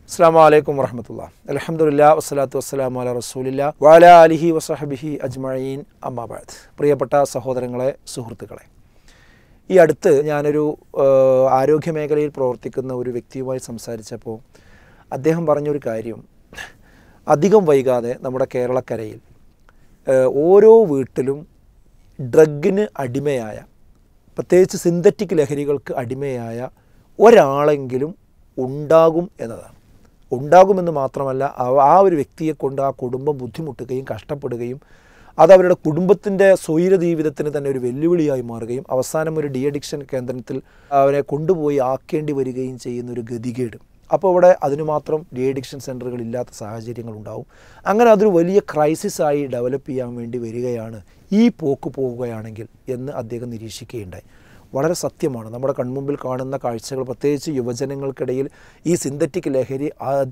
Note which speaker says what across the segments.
Speaker 1: അസ്സലാമു അലൈക്കും വറഹ്മത്തുള്ളാഹി. അൽഹംദുലില്ലാഹി വസ്സലാത്തു വസ്സലാമു അലാ റസൂലില്ലാഹി വഅലാ ആലിഹി വസഹ്ബിഹി അജ്മഈൻ. അമ്മാ ബഅദ്. പ്രിയപ്പെട്ട സഹോദരങ്ങളെ, സുഹൃത്തുക്കളെ, ഈ അടുത്ത് ഞാനൊരു ആരോഗ്യമേഖലയിൽ പ്രവർത്തിക്കുന്ന ഒരു വ്യക്തിയുമായി സംസാരിച്ചപ്പോൾ അദ്ദേഹം പറഞ്ഞൊരു കാര്യം, അധികം വൈകാതെ നമ്മുടെ കേരളക്കരയിൽ ഓരോ വീട്ടിലും ഡ്രഗിന് അടിമയായ, പ്രത്യേകിച്ച് സിന്തറ്റിക് ലഹരികൾക്ക് അടിമയായ ഒരാളെങ്കിലും ഉണ്ടാകും എന്നതാണ്. ഉണ്ടാകുമെന്ന് മാത്രമല്ല, ആ ഒരു വ്യക്തിയെ കൊണ്ട് ആ കുടുംബം ബുദ്ധിമുട്ടുകയും കഷ്ടപ്പെടുകയും അത് അവരുടെ കുടുംബത്തിൻ്റെ സ്വൈര ജീവിതത്തിന് തന്നെ ഒരു വെല്ലുവിളിയായി മാറുകയും അവസാനം ഒരു ഡി അഡിക്ഷൻ കേന്ദ്രത്തിൽ അവരെ കൊണ്ടുപോയി ആക്കേണ്ടി വരികയും ചെയ്യുന്നൊരു ഗതികേട്. അപ്പോൾ അവിടെ അതിനു മാത്രം ഡി അഡിക്ഷൻ സെൻ്ററുകൾ ഇല്ലാത്ത സാഹചര്യങ്ങളുണ്ടാവും. അങ്ങനെ അതൊരു വലിയ ക്രൈസിസായി ഡെവലപ്പ് ചെയ്യാൻ വേണ്ടി വരികയാണ് ഈ പോക്ക് പോവുകയാണെങ്കിൽ എന്ന് അദ്ദേഹം നിരീക്ഷിക്കുകയുണ്ടായി. വളരെ സത്യമാണ്. നമ്മുടെ കൺമുമ്പിൽ കാണുന്ന കാഴ്ചകൾ, പ്രത്യേകിച്ച് യുവജനങ്ങൾക്കിടയിൽ ഈ സിന്തറ്റിക് ലഹരി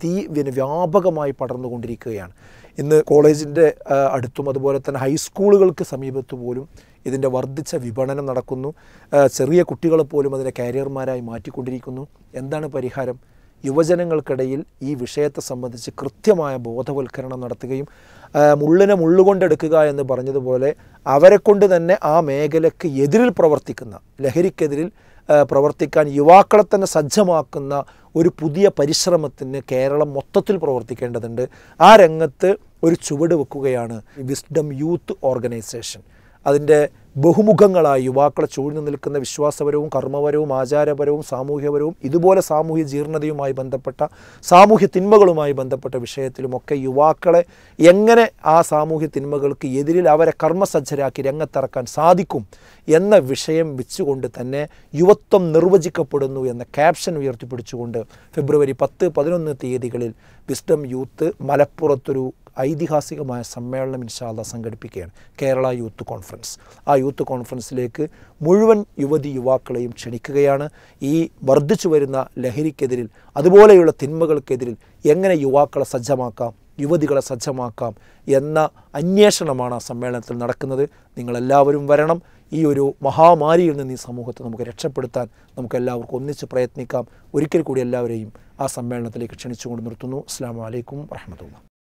Speaker 1: വ്യാപകമായി പടർന്നുകൊണ്ടിരിക്കുകയാണ്. ഇന്ന് കോളേജിൻ്റെ അടുത്തും അതുപോലെ തന്നെ ഹൈസ്കൂളുകൾക്ക് സമീപത്ത് പോലും ഇതിൻ്റെ വർദ്ധിച്ച വിപണനം നടക്കുന്നു. ചെറിയ കുട്ടികളെപ്പോലും അതിനെ കാരിയർമാരായി മാറ്റിക്കൊണ്ടിരിക്കുന്നു. എന്താണ് പരിഹാരം? യുവജനങ്ങൾക്കിടയിൽ ഈ വിഷയത്തെ സംബന്ധിച്ച് കൃത്യമായ ബോധവൽക്കരണം നടത്തുകയും മുള്ളിനെ മുള്ളുകൊണ്ടെടുക്കുക എന്ന് പറഞ്ഞതുപോലെ അവരെ കൊണ്ട് തന്നെ ആ മേഖലയ്ക്ക് എതിരിൽ പ്രവർത്തിക്കുന്ന, ലഹരിക്കെതിരിൽ പ്രവർത്തിക്കാൻ യുവാക്കളെ തന്നെ സജ്ജമാക്കുന്ന ഒരു പുതിയ പരിശ്രമത്തിന് കേരളം മൊത്തത്തിൽ പ്രവർത്തിക്കേണ്ടതുണ്ട്. ആ രംഗത്ത് ഒരു ചുവട് വെക്കുകയാണ് വിസ്ഡം യൂത്ത് ഓർഗനൈസേഷൻ. അതിൻ്റെ ബഹുമുഖങ്ങളായ യുവാക്കളെ ചൂഴ്ന്നു നിൽക്കുന്ന വിശ്വാസപരവും കർമ്മപരവും ആചാരപരവും സാമൂഹ്യപരവും ഇതുപോലെ സാമൂഹ്യ ജീർണതയുമായി ബന്ധപ്പെട്ട, സാമൂഹ്യ തിന്മകളുമായി ബന്ധപ്പെട്ട വിഷയത്തിലുമൊക്കെ യുവാക്കളെ എങ്ങനെ ആ സാമൂഹ്യ തിന്മകൾക്ക് എതിരിൽ അവരെ കർമ്മസജ്ജരാക്കി രംഗത്തിറക്കാൻ സാധിക്കും എന്ന വിഷയം വെച്ചുകൊണ്ട് തന്നെ യുവത്വം നിർവചിക്കപ്പെടുന്നു എന്ന ക്യാപ്ഷൻ ഉയർത്തിപ്പിടിച്ചുകൊണ്ട് ഫെബ്രുവരി 10-11 തീയതികളിൽ വിസ്ഡം യൂത്ത് മലപ്പുറത്തൊരു ഐതിഹാസികമായ സമ്മേളനം ഇൻഷാ അല്ലാഹ് സംഘടിപ്പിക്കുകയാണ്, കേരള യൂത്ത് കോൺഫറൻസ്. ആ യൂത്ത് കോൺഫറൻസിലേക്ക് മുഴുവൻ യുവാക്കളെയും ക്ഷണിക്കുകയാണ്. ഈ വർദ്ധിച്ചു വരുന്ന ലഹരിക്കെതിരിൽ, അതുപോലെയുള്ള തിന്മകൾക്കെതിരിൽ എങ്ങനെ യുവാക്കളെ സജ്ജമാക്കാം, യുവതികളെ സജ്ജമാക്കാം എന്ന അന്വേഷണമാണ് ആ സമ്മേളനത്തിൽ നടക്കുന്നത്. നിങ്ങളെല്ലാവരും വരണം. ഈ ഒരു മഹാമാരിയിൽ നിന്ന് ഈ സമൂഹത്തെ നമുക്ക് രക്ഷപ്പെടുത്താൻ നമുക്കെല്ലാവർക്കും ഒന്നിച്ച് പ്രയത്നിക്കാം. ഒരിക്കൽ കൂടി എല്ലാവരെയും ആ സമ്മേളനത്തിലേക്ക് ക്ഷണിച്ചുകൊണ്ട് നിർത്തുന്നു. അസ്സലാമു അലൈക്കും വറഹ്മത്തുള്ളാഹി.